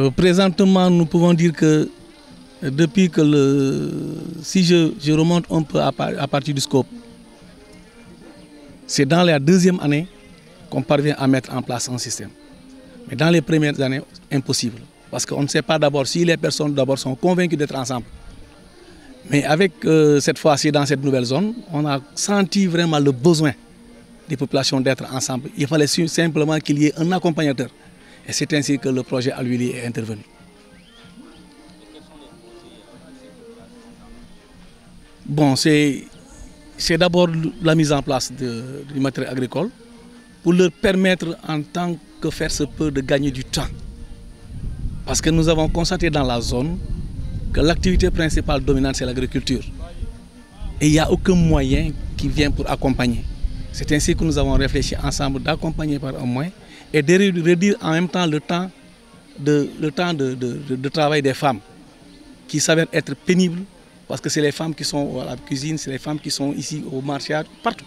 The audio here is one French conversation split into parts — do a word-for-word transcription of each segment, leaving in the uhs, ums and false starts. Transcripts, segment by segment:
Euh, présentement, nous pouvons dire que depuis que le... Si je, je remonte un peu à, à partir du scope, c'est dans la deuxième année qu'on parvient à mettre en place un système. Mais dans les premières années, impossible. Parce qu'on ne sait pas d'abord si les personnes d'abord sont convaincues d'être ensemble. Mais avec euh, cette fois-ci, dans cette nouvelle zone, on a senti vraiment le besoin des populations d'être ensemble. Il fallait simplement qu'il y ait un accompagnateur. Et c'est ainsi que le projet Alwili est intervenu. Bon, c'est d'abord la mise en place de, du matériel agricole pour leur permettre en tant que faire se peut de gagner du temps. Parce que nous avons constaté dans la zone que l'activité principale dominante c'est l'agriculture. Et il n'y a aucun moyen qui vient pour accompagner. C'est ainsi que nous avons réfléchi ensemble d'accompagner par un moyen et de réduire en même temps le temps de, le temps de, de, de, de travail des femmes qui s'avèrent être pénibles parce que c'est les femmes qui sont à la cuisine, c'est les femmes qui sont ici au marché, partout.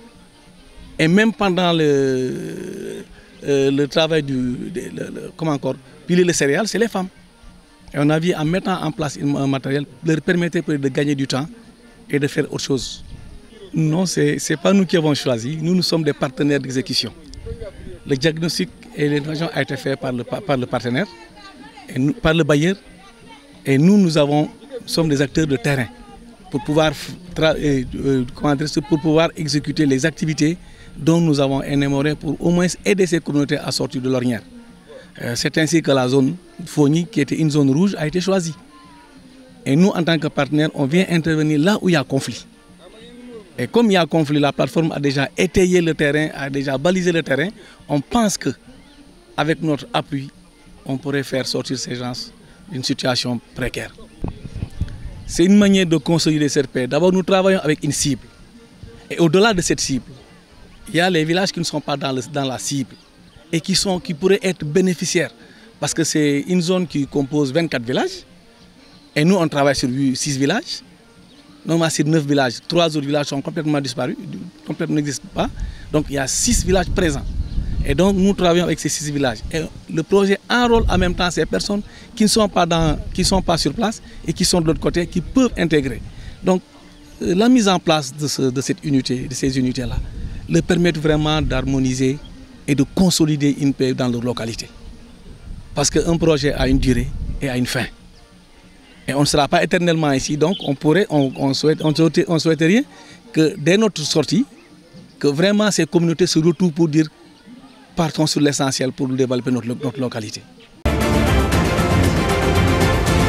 Et même pendant le, euh, le travail du, de, le, le, comment encore, piler les céréales, c'est les femmes. Et on a vu en mettant en place un matériel leur permettait de gagner du temps et de faire autre chose. Non, ce n'est pas nous qui avons choisi, nous, nous sommes des partenaires d'exécution. Le diagnostic et l'intervention a été fait par le, par le partenaire, et nous, par le bailleur, et nous, nous avons, sommes des acteurs de terrain pour pouvoir, euh, comment dire, pour pouvoir exécuter les activités dont nous avons énuméré pour au moins aider ces communautés à sortir de l'ornière. Euh, C'est ainsi que la zone Fogny, qui était une zone rouge, a été choisie. Et nous, en tant que partenaires, on vient intervenir là où il y a conflit. Et comme il y a conflit, la plateforme a déjà étayé le terrain, a déjà balisé le terrain. On pense qu'avec notre appui, on pourrait faire sortir ces gens d'une situation précaire. C'est une manière de consolider cette paix. D'abord, nous travaillons avec une cible. Et au-delà de cette cible, il y a les villages qui ne sont pas dans, le, dans la cible et qui, sont, qui pourraient être bénéficiaires. Parce que c'est une zone qui compose vingt-quatre villages. Et nous, on travaille sur six villages. Normalement, c'est neuf villages. Trois autres villages sont complètement disparus, complètement n'existent pas. Donc, il y a six villages présents. Et donc, nous travaillons avec ces six villages. Et le projet enrôle en même temps ces personnes qui ne sont pas, dans, qui sont pas sur place et qui sont de l'autre côté, qui peuvent intégrer. Donc, la mise en place de, ce, de, cette unité, de ces unités-là leur permet vraiment d'harmoniser et de consolider une paix dans leur localité. Parce qu'un projet a une durée et a une fin. Et on ne sera pas éternellement ici, donc on pourrait, on, on, souhaite, on, souhaite, on souhaiterait que dès notre sortie, que vraiment ces communautés se retrouvent pour dire partons sur l'essentiel pour développer notre, notre localité.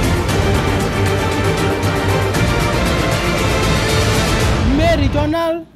Méridional